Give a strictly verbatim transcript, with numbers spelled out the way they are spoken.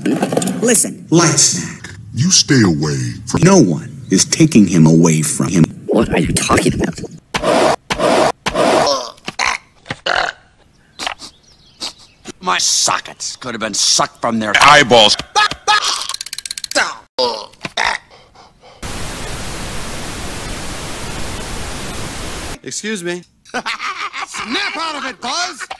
Listen, light snack. You stay away from... No one is taking him away from him. What are you talking about? My sockets could have been sucked from their eyeballs. Excuse me. Snap out of it, Buzz!